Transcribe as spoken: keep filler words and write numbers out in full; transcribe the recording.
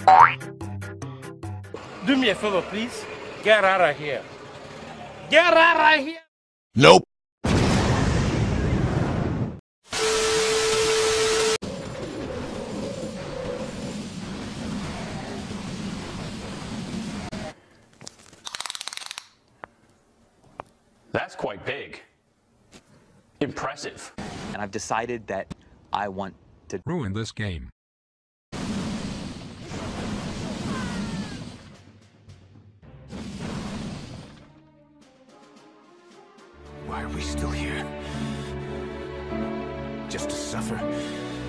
Do me a favor, please. Get out of here. Get out of here. Nope. That's quite big. Impressive. And I've decided that I want to ruin this game. Why are we still here? Just to suffer?